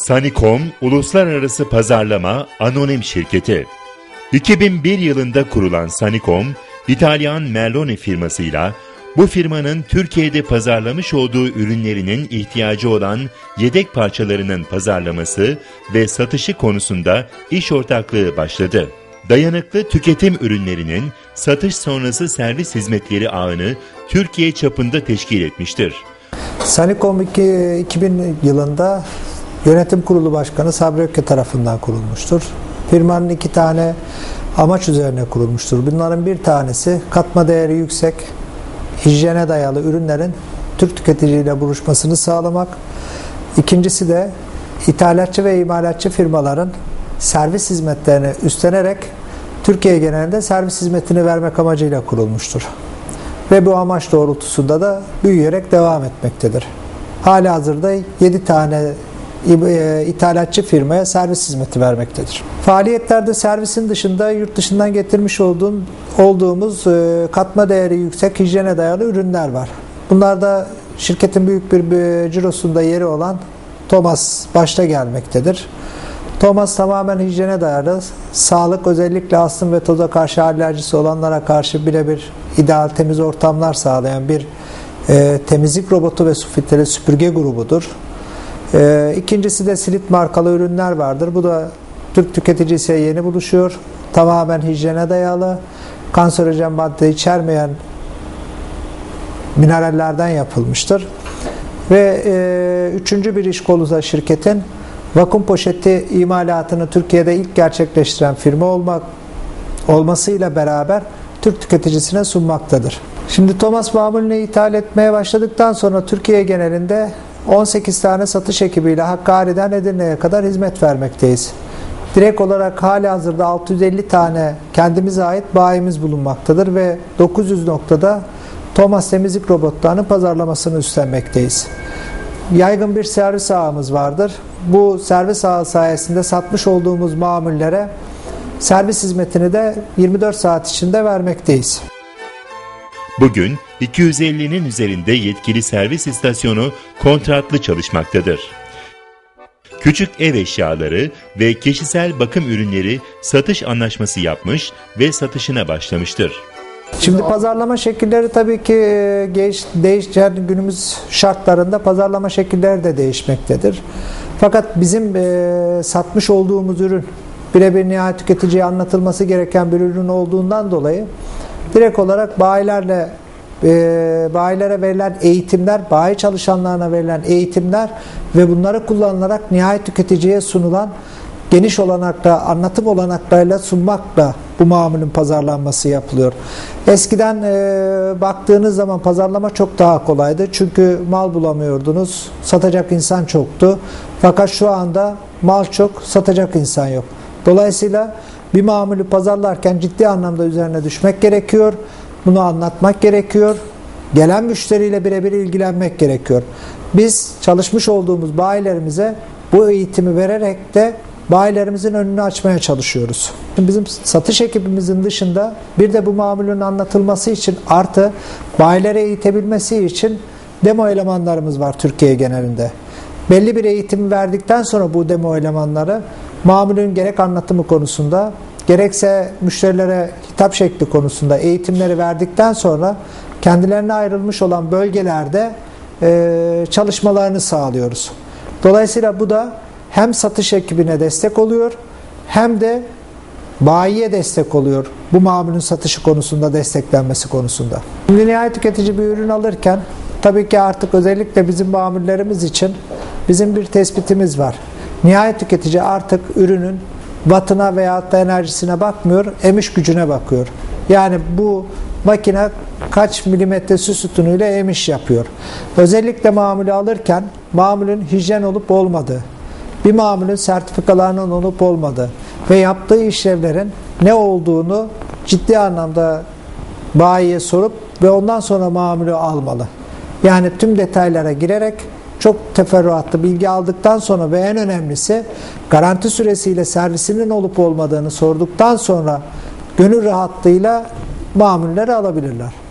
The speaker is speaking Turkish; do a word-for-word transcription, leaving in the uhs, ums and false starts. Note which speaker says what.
Speaker 1: Sanikom Uluslararası Pazarlama Anonim Şirketi. iki bin bir yılında kurulan Sanikom, İtalyan Merloni firmasıyla bu firmanın Türkiye'de pazarlamış olduğu ürünlerinin ihtiyacı olan yedek parçalarının pazarlaması ve satışı konusunda iş ortaklığı başladı. Dayanıklı tüketim ürünlerinin satış sonrası servis hizmetleri ağını Türkiye çapında teşkil etmiştir.
Speaker 2: Sanikom iki bin yılında Yönetim Kurulu Başkanı Sabri Ökke tarafından kurulmuştur. Firmanın iki tane amaç üzerine kurulmuştur. Bunların bir tanesi katma değeri yüksek, hijyene dayalı ürünlerin Türk tüketiciyle buluşmasını sağlamak. İkincisi de ithalatçı ve imalatçı firmaların servis hizmetlerini üstlenerek Türkiye genelinde servis hizmetini vermek amacıyla kurulmuştur. Ve bu amaç doğrultusunda da büyüyerek devam etmektedir. Halihazırda yedi tane ithalatçı firmaya servis hizmeti vermektedir. Faaliyetlerde servisin dışında yurt dışından getirmiş olduğum, olduğumuz katma değeri yüksek hijyene dayalı ürünler var. Bunlarda şirketin büyük bir cirosunda yeri olan Thomas başta gelmektedir. Thomas tamamen hijyene dayalı, sağlık özellikle astım ve toza karşı alerjisi olanlara karşı birebir ideal temiz ortamlar sağlayan bir e, temizlik robotu ve su filtreli süpürge grubudur. E, ikincisi de Silit markalı ürünler vardır. Bu da Türk tüketicisi yeni buluşuyor. Tamamen hijyene dayalı, kanserojen madde içermeyen minerallerden yapılmıştır. Ve e, üçüncü bir iş kolu da şirketin vakum poşeti imalatını Türkiye'de ilk gerçekleştiren firma olmak olmasıyla beraber Türk tüketicisine sunmaktadır. Şimdi Thomas mamulünü ithal etmeye başladıktan sonra Türkiye genelinde on sekiz tane satış ekibiyle Hakkari'den Edirne'ye kadar hizmet vermekteyiz. Direkt olarak halihazırda altı yüz elli tane kendimize ait bayimiz bulunmaktadır ve dokuz yüz noktada Thomas temizlik robotlarının pazarlamasını üstlenmekteyiz. Yaygın bir servis ağımız vardır. Bu servis ağı sayesinde satmış olduğumuz mamullere servis hizmetini de yirmi dört saat içinde vermekteyiz.
Speaker 1: Bugün iki yüz ellinin üzerinde yetkili servis istasyonu kontratlı çalışmaktadır. Küçük ev eşyaları ve kişisel bakım ürünleri satış anlaşması yapmış ve satışına başlamıştır.
Speaker 2: Şimdi pazarlama şekilleri tabii ki değişen günümüz şartlarında pazarlama şekilleri de değişmektedir. Fakat bizim e, satmış olduğumuz ürün birebir nihayet tüketiciye anlatılması gereken bir ürün olduğundan dolayı direkt olarak bayilerle e, bayilere verilen eğitimler, bayi çalışanlarına verilen eğitimler ve bunları kullanılarak nihayet tüketiciye sunulan geniş olanakla, anlatım olanaklarıyla sunmakla bu mamulün pazarlanması yapılıyor. Eskiden e, baktığınız zaman pazarlama çok daha kolaydı. Çünkü mal bulamıyordunuz, satacak insan çoktu. Fakat şu anda mal çok, satacak insan yok. Dolayısıyla bir mamulü pazarlarken ciddi anlamda üzerine düşmek gerekiyor. Bunu anlatmak gerekiyor. Gelen müşteriyle birebir ilgilenmek gerekiyor. Biz çalışmış olduğumuz bayilerimize bu eğitimi vererek de bayilerimizin önünü açmaya çalışıyoruz. Bizim satış ekibimizin dışında bir de bu mamulün anlatılması için artı bayilere eğitebilmesi için demo elemanlarımız var Türkiye genelinde. Belli bir eğitimi verdikten sonra bu demo elemanları mamulün gerek anlatımı konusunda gerekse müşterilere hitap şekli konusunda eğitimleri verdikten sonra kendilerine ayrılmış olan bölgelerde e, çalışmalarını sağlıyoruz. Dolayısıyla bu da hem satış ekibine destek oluyor hem de bayiye destek oluyor bu mamulün satışı konusunda, desteklenmesi konusunda. Şimdi nihayet tüketici bir ürün alırken tabii ki artık özellikle bizim mamullerimiz için bizim bir tespitimiz var. Nihayet tüketici artık ürünün wattına veyahut da enerjisine bakmıyor, emiş gücüne bakıyor. Yani bu makine kaç milimetre su sütunuyla emiş yapıyor. Özellikle mamulü alırken mamulün hijyen olup olmadığı, bir mamulün sertifikalarının olup olmadığı ve yaptığı işlevlerin ne olduğunu ciddi anlamda bayiye sorup ve ondan sonra mamulü almalı. Yani tüm detaylara girerek çok teferruatlı bilgi aldıktan sonra ve en önemlisi garanti süresiyle servisinin olup olmadığını sorduktan sonra gönül rahatlığıyla mamulleri alabilirler.